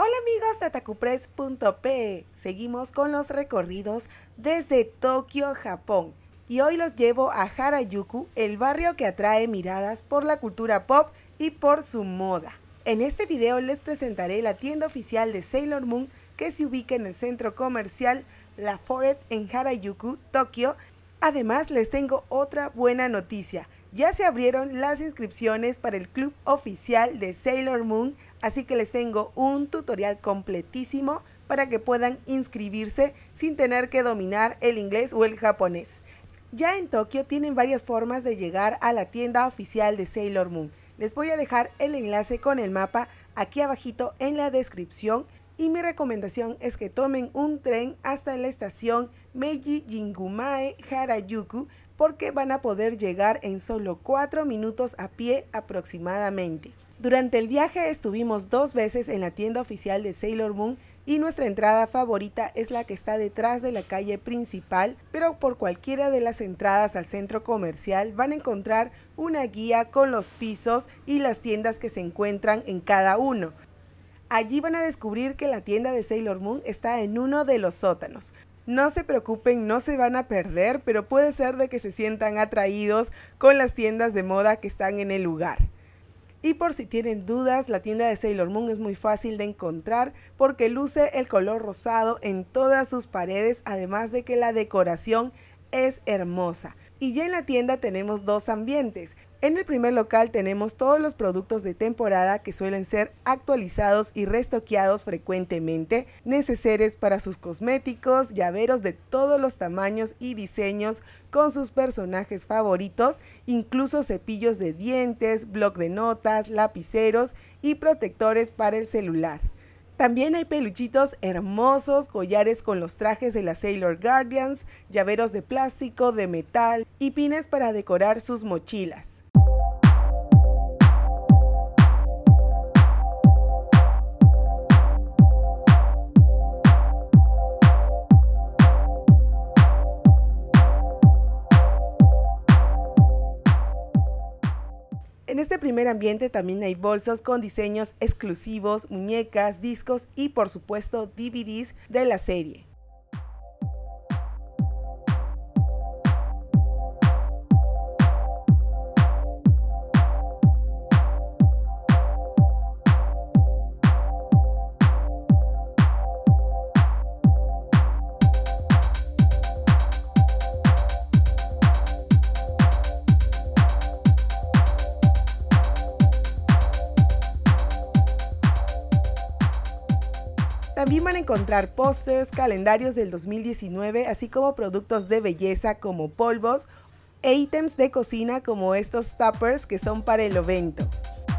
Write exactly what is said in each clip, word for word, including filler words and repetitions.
Hola amigos de otakupress punto pe, seguimos con los recorridos desde Tokio, Japón, y hoy los llevo a Harajuku, el barrio que atrae miradas por la cultura pop y por su moda. En este video les presentaré la tienda oficial de Sailor Moon que se ubica en el centro comercial La Forest en Harajuku, Tokio. Además les tengo otra buena noticia. Ya se abrieron las inscripciones para el club oficial de Sailor Moon, así que les tengo un tutorial completísimo para que puedan inscribirse sin tener que dominar el inglés o el japonés. Ya en Tokio tienen varias formas de llegar a la tienda oficial de Sailor Moon. Les voy a dejar el enlace con el mapa aquí abajito en la descripción y mi recomendación es que tomen un tren hasta la estación Meiji Jingumae Harajuku, porque van a poder llegar en solo cuatro minutos a pie aproximadamente. Durante el viaje estuvimos dos veces en la tienda oficial de Sailor Moon y nuestra entrada favorita es la que está detrás de la calle principal, pero por cualquiera de las entradas al centro comercial van a encontrar una guía con los pisos y las tiendas que se encuentran en cada uno. Allí van a descubrir que la tienda de Sailor Moon está en uno de los sótanos. No se preocupen, no se van a perder, pero puede ser de que se sientan atraídos con las tiendas de moda que están en el lugar. Y por si tienen dudas, la tienda de Sailor Moon es muy fácil de encontrar porque luce el color rosado en todas sus paredes, además de que la decoración es hermosa. Y ya en la tienda tenemos dos ambientes. En el primer local tenemos todos los productos de temporada que suelen ser actualizados y restoqueados frecuentemente, neceseres para sus cosméticos, llaveros de todos los tamaños y diseños con sus personajes favoritos, incluso cepillos de dientes, bloc de notas, lapiceros y protectores para el celular. También hay peluchitos hermosos, collares con los trajes de las Sailor Guardians, llaveros de plástico, de metal y pines para decorar sus mochilas. En este primer ambiente también hay bolsos con diseños exclusivos, muñecas, discos y por supuesto D V Ds de la serie. También van a encontrar pósters, calendarios del dos mil diecinueve, así como productos de belleza como polvos e ítems de cocina como estos tuppers que son para el evento.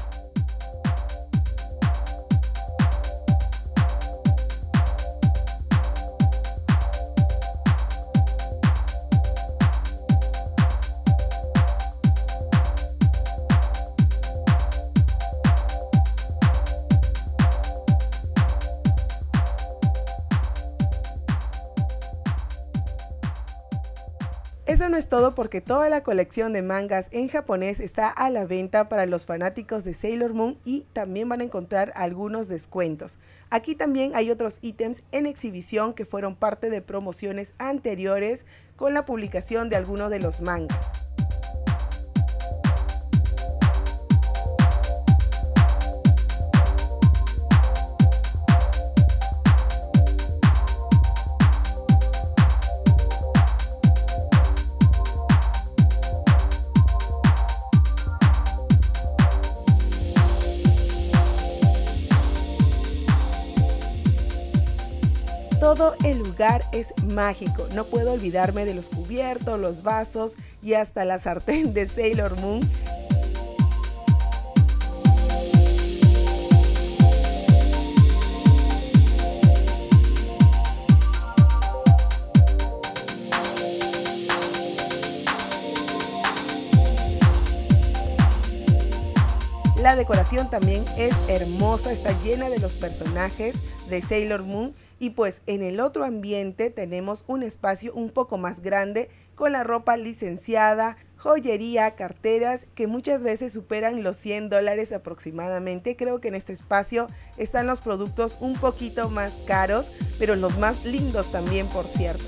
Eso no es todo porque toda la colección de mangas en japonés está a la venta para los fanáticos de Sailor Moon y también van a encontrar algunos descuentos. Aquí también hay otros ítems en exhibición que fueron parte de promociones anteriores con la publicación de algunos de los mangas. Todo el lugar es mágico, no puedo olvidarme de los cubiertos, los vasos y hasta la sartén de Sailor Moon. La decoración también es hermosa, está llena de los personajes de Sailor Moon. Y pues en el otro ambiente tenemos un espacio un poco más grande con la ropa licenciada, joyería, carteras que muchas veces superan los cien dólares aproximadamente. Creo que en este espacio están los productos un poquito más caros, pero los más lindos también, por cierto.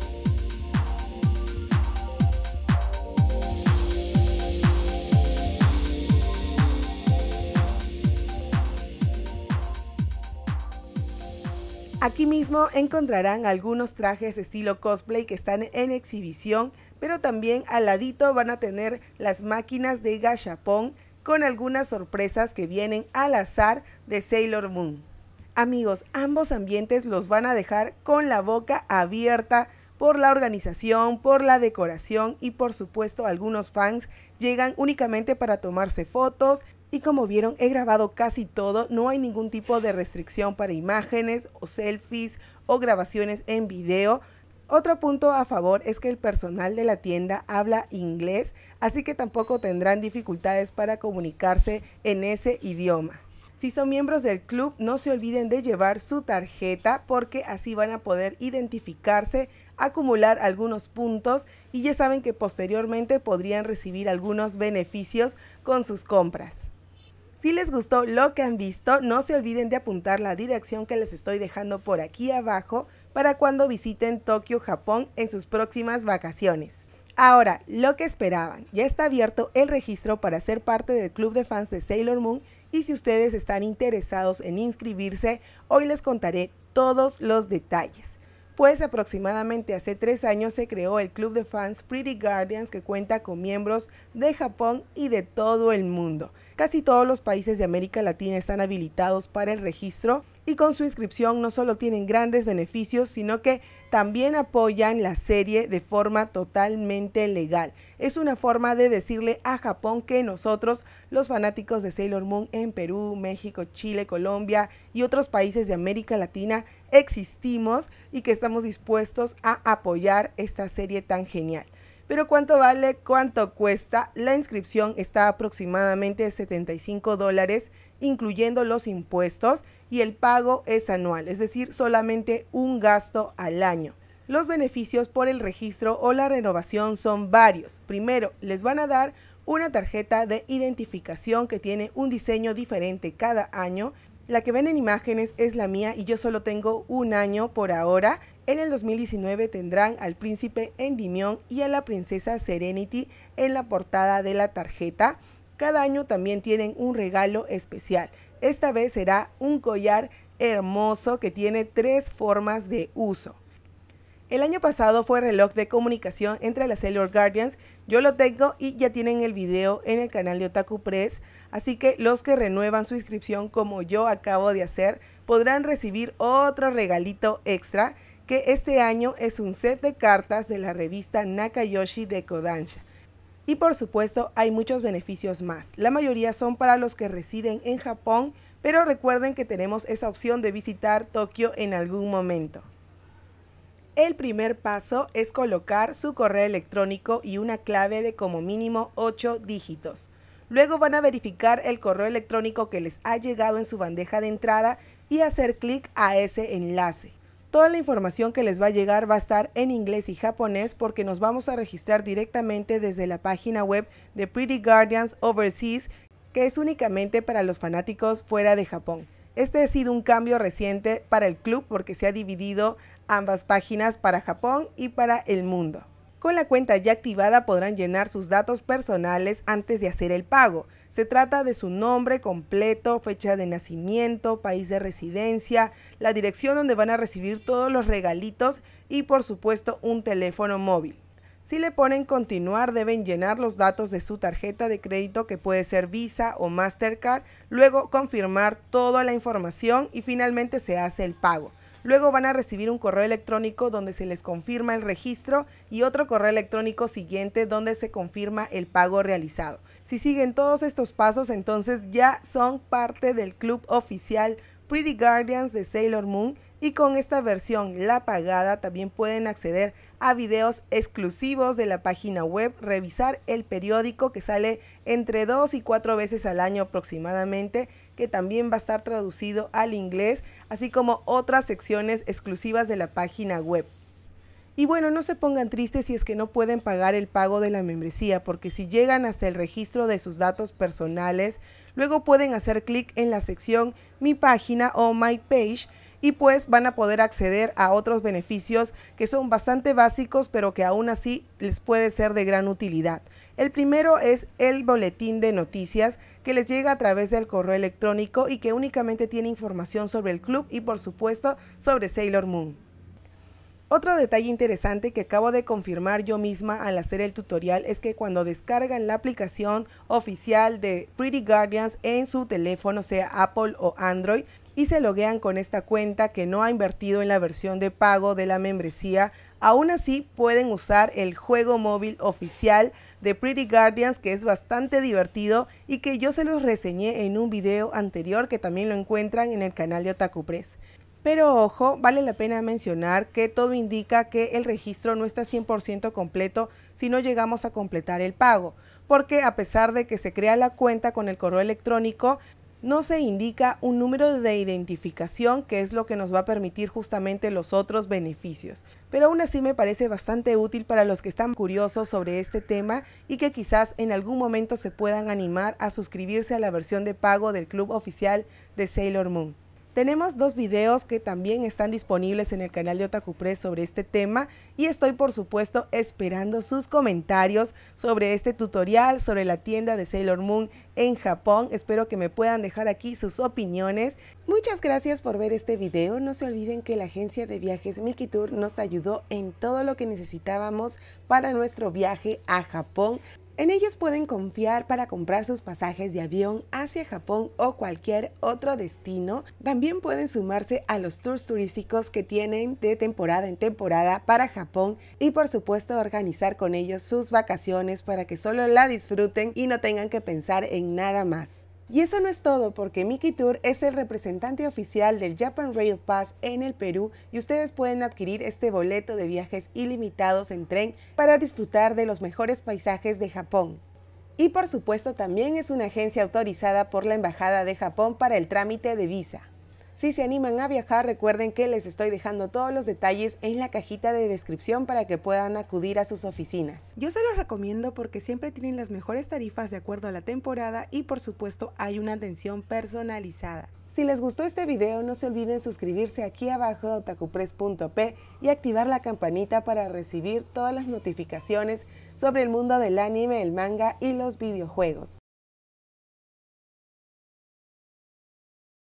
Aquí mismo encontrarán algunos trajes estilo cosplay que están en exhibición, pero también al ladito van a tener las máquinas de gachapón con algunas sorpresas que vienen al azar de Sailor Moon. Amigos, ambos ambientes los van a dejar con la boca abierta por la organización, por la decoración y por supuesto algunos fans llegan únicamente para tomarse fotos. Y como vieron, he grabado casi todo, no hay ningún tipo de restricción para imágenes o selfies o grabaciones en video. Otro punto a favor es que el personal de la tienda habla inglés, así que tampoco tendrán dificultades para comunicarse en ese idioma. Si son miembros del club, no se olviden de llevar su tarjeta porque así van a poder identificarse, acumular algunos puntos y ya saben que posteriormente podrían recibir algunos beneficios con sus compras. Si les gustó lo que han visto, no se olviden de apuntar la dirección que les estoy dejando por aquí abajo para cuando visiten Tokio, Japón en sus próximas vacaciones. Ahora, lo que esperaban, ya está abierto el registro para ser parte del club de fans de Sailor Moon y si ustedes están interesados en inscribirse, hoy les contaré todos los detalles. Pues aproximadamente hace tres años se creó el club de fans Pretty Guardians que cuenta con miembros de Japón y de todo el mundo. Casi todos los países de América Latina están habilitados para el registro y con su inscripción no solo tienen grandes beneficios, sino que también apoyan la serie de forma totalmente legal. Es una forma de decirle a Japón que nosotros, los fanáticos de Sailor Moon en Perú, México, Chile, Colombia y otros países de América Latina, existimos y que estamos dispuestos a apoyar esta serie tan genial. Pero ¿cuánto vale? ¿Cuánto cuesta? La inscripción está aproximadamente setenta y cinco dólares, incluyendo los impuestos, y el pago es anual, es decir, solamente un gasto al año. Los beneficios por el registro o la renovación son varios. Primero, les van a dar una tarjeta de identificación que tiene un diseño diferente cada año. La que ven en imágenes es la mía y yo solo tengo un año por ahora. En el dos mil diecinueve tendrán al príncipe Endymion y a la princesa Serenity en la portada de la tarjeta. Cada año también tienen un regalo especial. Esta vez será un collar hermoso que tiene tres formas de uso. El año pasado fue reloj de comunicación entre las Sailor Guardians. Yo lo tengo y ya tienen el video en el canal de Otaku Press. Así que los que renuevan su inscripción como yo acabo de hacer podrán recibir otro regalito extra, que este año es un set de cartas de la revista Nakayoshi de Kodansha. Y por supuesto hay muchos beneficios más. La mayoría son para los que residen en Japón, pero recuerden que tenemos esa opción de visitar Tokio en algún momento. El primer paso es colocar su correo electrónico y una clave de como mínimo ocho dígitos. Luego van a verificar el correo electrónico que les ha llegado en su bandeja de entrada y hacer clic a ese enlace. Toda la información que les va a llegar va a estar en inglés y japonés porque nos vamos a registrar directamente desde la página web de Pretty Guardians Overseas, que es únicamente para los fanáticos fuera de Japón. Este ha sido un cambio reciente para el club porque se ha dividido ambas páginas para Japón y para el mundo. Con la cuenta ya activada podrán llenar sus datos personales antes de hacer el pago. Se trata de su nombre completo, fecha de nacimiento, país de residencia, la dirección donde van a recibir todos los regalitos y por supuesto un teléfono móvil. Si le ponen continuar deben llenar los datos de su tarjeta de crédito que puede ser Visa o Mastercard, luego confirmar toda la información y finalmente se hace el pago. Luego van a recibir un correo electrónico donde se les confirma el registro y otro correo electrónico siguiente donde se confirma el pago realizado. Si siguen todos estos pasos, entonces ya son parte del club oficial Pretty Guardians de Sailor Moon y con esta versión, la pagada, también pueden acceder a videos exclusivos de la página web, revisar el periódico que sale entre dos y cuatro veces al año aproximadamente, que también va a estar traducido al inglés, así como otras secciones exclusivas de la página web. Y bueno, no se pongan tristes si es que no pueden pagar el pago de la membresía, porque si llegan hasta el registro de sus datos personales, luego pueden hacer clic en la sección Mi página o My Page y pues van a poder acceder a otros beneficios que son bastante básicos, pero que aún así les puede ser de gran utilidad. El primero es el boletín de noticias que les llega a través del correo electrónico y que únicamente tiene información sobre el club y por supuesto sobre Sailor Moon. Otro detalle interesante que acabo de confirmar yo misma al hacer el tutorial es que cuando descargan la aplicación oficial de Pretty Guardians en su teléfono, sea Apple o Android, y se loguean con esta cuenta que no ha invertido en la versión de pago de la membresía, aún así pueden usar el juego móvil oficial de Pretty Guardians, que es bastante divertido y que yo se los reseñé en un video anterior que también lo encuentran en el canal de Otaku Press. Pero ojo, vale la pena mencionar que todo indica que el registro no está cien por ciento completo si no llegamos a completar el pago, porque a pesar de que se crea la cuenta con el correo electrónico, no se indica un número de identificación, que es lo que nos va a permitir justamente los otros beneficios. Pero aún así me parece bastante útil para los que están curiosos sobre este tema y que quizás en algún momento se puedan animar a suscribirse a la versión de pago del club oficial de Sailor Moon. Tenemos dos videos que también están disponibles en el canal de Otaku Press sobre este tema y estoy por supuesto esperando sus comentarios sobre este tutorial, sobre la tienda de Sailor Moon en Japón. Espero que me puedan dejar aquí sus opiniones. Muchas gracias por ver este video. No se olviden que la agencia de viajes Miki Tour nos ayudó en todo lo que necesitábamos para nuestro viaje a Japón. En ellos pueden confiar para comprar sus pasajes de avión hacia Japón o cualquier otro destino. También pueden sumarse a los tours turísticos que tienen de temporada en temporada para Japón y por supuesto organizar con ellos sus vacaciones para que solo la disfruten y no tengan que pensar en nada más. Y eso no es todo, porque Miki Tour es el representante oficial del Japan Rail Pass en el Perú y ustedes pueden adquirir este boleto de viajes ilimitados en tren para disfrutar de los mejores paisajes de Japón. Y por supuesto también es una agencia autorizada por la Embajada de Japón para el trámite de visa. Si se animan a viajar, recuerden que les estoy dejando todos los detalles en la cajita de descripción para que puedan acudir a sus oficinas. Yo se los recomiendo porque siempre tienen las mejores tarifas de acuerdo a la temporada y por supuesto hay una atención personalizada. Si les gustó este video, no se olviden suscribirse aquí abajo a otaku press punto pe y activar la campanita para recibir todas las notificaciones sobre el mundo del anime, el manga y los videojuegos.